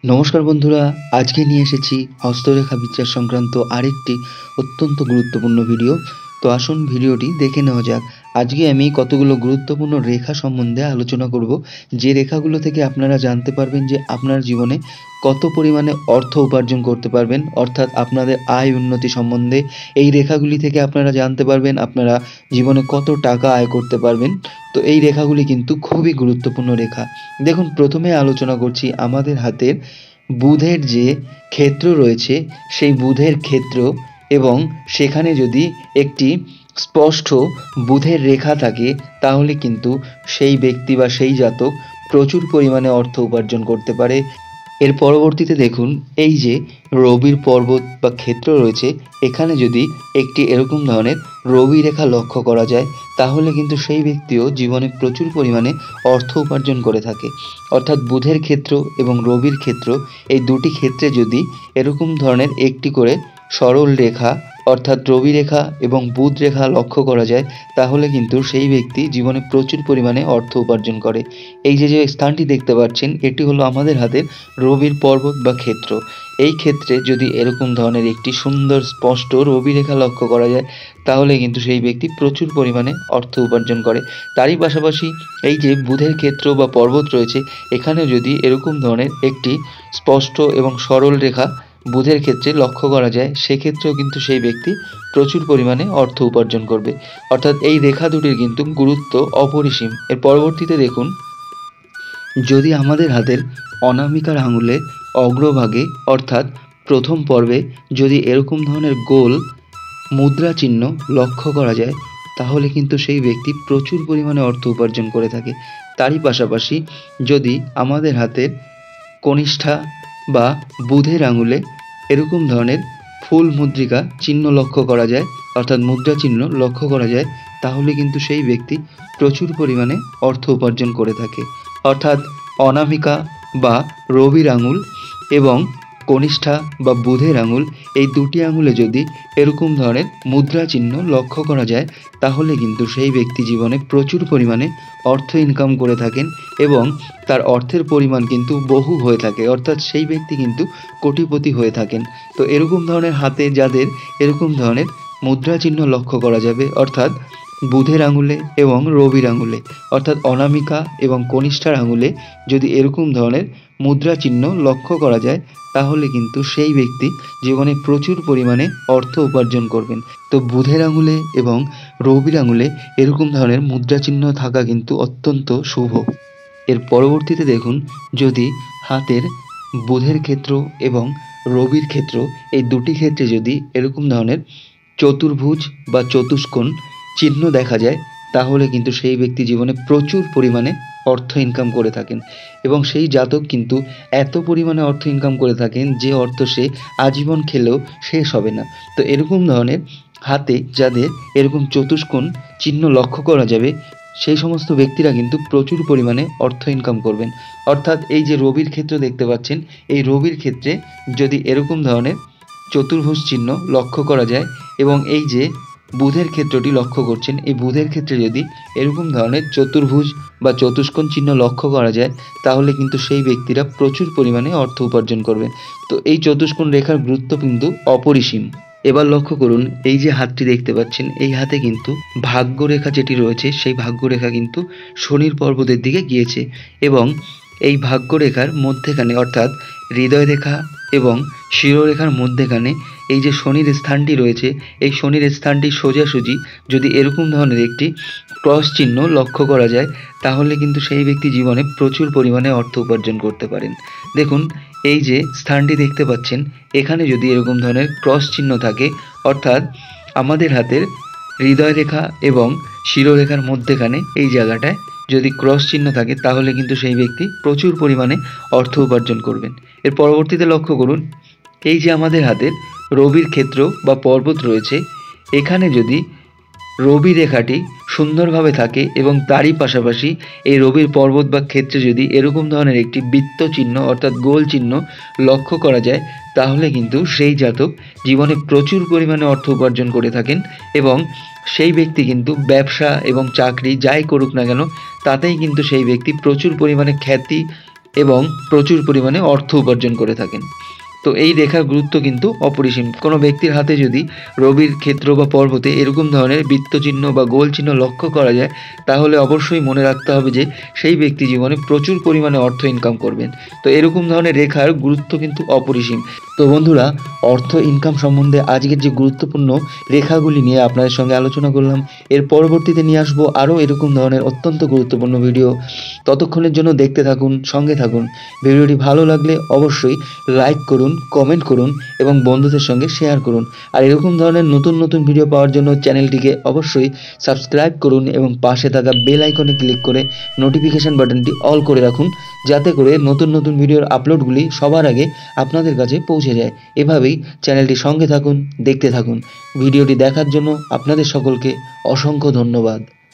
নমস্কার বন্ধুরা, আজকে নিয়ে এসেছি হস্তরেখা বিচার সংক্রান্ত আরেকটি অত্যন্ত গুরুত্বপূর্ণ ভিডিও। তো আসুন ভিডিওটি দেখে নেওয়া যাক। আজকে আমি কতগুলো গুরুত্বপূর্ণ রেখা সম্বন্ধে আলোচনা করব, যে রেখাগুলো থেকে আপনারা জানতে পারবেন যে আপনার জীবনে কত পরিমাণে অর্থ উপার্জন করতে পারবেন, অর্থাৎ আপনাদের আয় উন্নতি সম্বন্ধে এই রেখাগুলি থেকে আপনারা জানতে পারবেন আপনারা জীবনে কত টাকা আয় করতে পারবেন। তো এই রেখাগুলি কিন্তু খুবই গুরুত্বপূর্ণ রেখা। দেখুন, প্রথমে আলোচনা করছি আমাদের হাতের বুধের যে ক্ষেত্র রয়েছে, সেই বুধের ক্ষেত্র এবং সেখানে যদি একটি স্পষ্ট বুধের রেখা থাকে, তাহলে কিন্তু সেই ব্যক্তি বা সেই জাতক প্রচুর পরিমাণে অর্থ উপার্জন করতে পারে। এর পরবর্তীতে দেখুন, এই যে রবির পর্বত বা ক্ষেত্র রয়েছে, এখানে যদি একটি এরকম ধরনের রবি রেখা লক্ষ্য করা যায়, তাহলে কিন্তু সেই ব্যক্তিও জীবনে প্রচুর পরিমাণে অর্থ উপার্জন করে থাকে। অর্থাৎ বুধের ক্ষেত্র এবং রবির ক্ষেত্র, এই দুটি ক্ষেত্রে যদি এরকম ধরনের একটি করে সরল রেখা অর্থাৎ রবি রেখা এবং বুধ রেখা লক্ষ্য করা যায়, তাহলে কিন্তু সেই ব্যক্তি জীবনে প্রচুর পরিমাণে অর্থ উপার্জন করে। এই যে স্থানটি দেখতে পাচ্ছেন, এটি হলো আমাদের হাতের রবির পর্বত বা ক্ষেত্র। এই ক্ষেত্রে যদি এরকম ধরনের একটি সুন্দর স্পষ্ট রবি রেখা লক্ষ্য করা যায়, তাহলে কিন্তু সেই ব্যক্তি প্রচুর পরিমাণে অর্থ উপার্জন করে। তারই পাশাপাশি এই যে বুধের ক্ষেত্র বা পর্বত রয়েছে, এখানে যদি এরকম ধরনের একটি স্পষ্ট এবং সরল রেখা বুধের ক্ষেত্রে লক্ষ্য করা যায়, সেক্ষেত্রেও কিন্তু সেই ব্যক্তি প্রচুর পরিমাণে অর্থ উপার্জন করবে। অর্থাৎ এই রেখা দুটির কিন্তু গুরুত্ব অপরিসীম। এর পরবর্তীতে দেখুন, যদি আমাদের হাতের অনামিকার আঙুলে অগ্রভাগে অর্থাৎ প্রথম পর্বে যদি এরকম ধরনের গোল মুদ্রা চিহ্ন লক্ষ্য করা যায়, তাহলে কিন্তু সেই ব্যক্তি প্রচুর পরিমাণে অর্থ উপার্জন করে থাকে। তারই পাশাপাশি যদি আমাদের হাতের কনিষ্ঠা বা বুধের আঙুলে এরকম ধরনের ফুল মুদ্রিকা চিহ্ন লক্ষ্য করা যায়, অর্থাৎ মুদ্রা চিহ্ন লক্ষ্য করা যায়, তাহলে কিন্তু সেই ব্যক্তি প্রচুর পরিমাণে অর্থ উপার্জন করে থাকে। অর্থাৎ অনামিকা বা রবির আঙুল এবং কনিষ্ঠা বা বুধের আঙুল, এই দুটি আঙুলে যদি এরকম ধরনের মুদ্রা চিহ্ন লক্ষ্য করা যায়, তাহলে কিন্তু সেই ব্যক্তি জীবনে প্রচুর পরিমাণে অর্থ ইনকাম করে থাকেন এবং তার অর্থের পরিমাণ কিন্তু বহু হয়ে থাকে, অর্থাৎ সেই ব্যক্তি কিন্তু কোটিপতি হয়ে থাকেন। তো এরকম ধরনের হাতে যাদের এরকম ধরনের মুদ্রা চিহ্ন লক্ষ্য করা যাবে, অর্থাৎ বুধের আঙুলে এবং রবির আঙুলে অর্থাৎ অনামিকা এবং কনিষ্ঠার আঙুলে যদি এরকম ধরনের মুদ্রা চিহ্ন লক্ষ্য করা যায়, তাহলে কিন্তু সেই ব্যক্তি জীবনে প্রচুর পরিমাণে অর্থ উপার্জন করবেন। তো বুধের আঙুলে এবং রবির আঙুলে এরকম ধরনের মুদ্রা চিহ্ন থাকা কিন্তু অত্যন্ত শুভ। এর পরবর্তীতে দেখুন, যদি হাতের বুধের ক্ষেত্র এবং রবির ক্ষেত্র, এই দুটি ক্ষেত্রে যদি এরকম ধরনের চতুর্ভুজ বা চতুষ্কোণ চিহ্ন দেখা যায়, তাহলে কিন্তু সেই ব্যক্তি জীবনে প্রচুর পরিমাণে অর্থ ইনকাম করে থাকেন এবং সেই জাতক কিন্তু এত পরিমাণে অর্থ ইনকাম করে থাকেন যে অর্থ সে আজীবন খেলেও শেষ হবে না। তো এরকম ধরনের হাতে যাদের এরকম চতুষ্কোণ চিহ্ন লক্ষ্য করা যাবে, সেই সমস্ত ব্যক্তিরা কিন্তু প্রচুর পরিমাণে অর্থ ইনকাম করবেন। অর্থাৎ এই যে রবির ক্ষেত্র দেখতে পাচ্ছেন, এই রবির ক্ষেত্রে যদি এরকম ধরনের চতুর্ভুজ চিহ্ন লক্ষ্য করা যায় এবং এই যে বুধের ক্ষেত্রটি লক্ষ্য করছেন, এই বুধের ক্ষেত্রে যদি এরকম ধরনের চতুর্ভুজ বা চতুষ্কোণ চিহ্ন লক্ষ্য করা যায়, তাহলে কিন্তু সেই ব্যক্তিরা প্রচুর পরিমাণে অর্থ উপার্জন করবেন। তো এই চতুষ্কোণ রেখার গুরুত্ব কিন্তু অপরিসীম। এবার লক্ষ্য করুন, এই যে হাতটি দেখতে পাচ্ছেন, এই হাতে কিন্তু ভাগ্যরেখা যেটি রয়েছে, সেই ভাগ্যরেখা কিন্তু শনির পর্বতের দিকে গিয়েছে এবং এই ভাগ্যরেখার মধ্যেখানে অর্থাৎ হৃদয় রেখা এবং শিরোরেখার মধ্যেখানে এই যে শনির স্থানটি রয়েছে, এই শনির স্থানটি সোজাসুজি যদি এরকম ধরনের একটি ক্রস চিহ্ন লক্ষ্য করা যায়, তাহলে কিন্তু সেই ব্যক্তি জীবনে প্রচুর পরিমাণে অর্থ উপার্জন করতে পারেন। দেখুন, এই যে স্থানটি দেখতে পাচ্ছেন, এখানে যদি এরকম ধরনের ক্রস চিহ্ন থাকে, অর্থাৎ আমাদের হাতের হৃদয় রেখা এবং শিরোরেখার মধ্যেখানে এই জায়গাটায় যদি ক্রস চিহ্ন থাকে, তাহলে কিন্তু সেই ব্যক্তি প্রচুর পরিমাণে অর্থ উপার্জন করবেন। এর পরবর্তীতে লক্ষ্য করুন, এই যে আমাদের হাতের রবির ক্ষেত্র বা পর্বত রয়েছে, এখানে যদি রবি রেখাটি সুন্দরভাবে থাকে এবং তারই পাশাপাশি এই রবির পর্বত বা ক্ষেত্রে যদি এরকম ধরনের একটি বৃত্ত চিহ্ন অর্থাৎ গোল চিহ্ন লক্ষ্য করা যায়, তাহলে কিন্তু সেই জাতক জীবনে প্রচুর পরিমাণে অর্থ উপার্জন করে থাকেন এবং সেই ব্যক্তি কিন্তু ব্যবসা এবং চাকরি যাই করুক না কেন, তাতেই কিন্তু সেই ব্যক্তি প্রচুর পরিমাণে খ্যাতি এবং প্রচুর পরিমাণে অর্থ উপার্জন করে থাকেন। তো এই রেখার গুরুত্ব কিন্তু অপরিসীম। কোনো ব্যক্তির হাতে যদি রবির ক্ষেত্র বা পর্বতে এরকম ধরনের বৃত্তচিহ্ন বা গোল চিহ্ন লক্ষ্য করা যায়, তাহলে অবশ্যই মনে রাখতে হবে যে সেই ব্যক্তি জীবনে প্রচুর পরিমাণে অর্থ ইনকাম করবেন। তো এরকম ধরনের রেখার গুরুত্ব কিন্তু অপরিসীম। তো বন্ধুরা, অর্থ ইনকাম সম্বন্ধে আজকের যে গুরুত্বপূর্ণ রেখাগুলি নিয়ে আপনাদের সঙ্গে আলোচনা করলাম, এর পরবর্তীতে নিয়ে আসবো আরও এরকম ধরনের অত্যন্ত গুরুত্বপূর্ণ ভিডিও। ততক্ষণের জন্য দেখতে থাকুন, সঙ্গে থাকুন। ভিডিওটি ভালো লাগলে অবশ্যই লাইক করুন, কমেন্ট করুন এবং বন্ধুদের সঙ্গে শেয়ার করুন। আর এরকম ধরনের নতুন নতুন ভিডিও পাওয়ার জন্য চ্যানেলটিকে অবশ্যই সাবস্ক্রাইব করুন এবং পাশে থাকা বেল আইকনে ক্লিক করে নোটিফিকেশন বাটনটি অল করে রাখুন, যাতে করে নতুন নতুন ভিডিওর আপলোডগুলি সবার আগে আপনাদের কাছে পৌঁছে যায়। এভাবেই চ্যানেলটি সঙ্গে থাকুন, দেখতে থাকুন। ভিডিওটি দেখার জন্য আপনাদের সকলকে অসংখ্য ধন্যবাদ।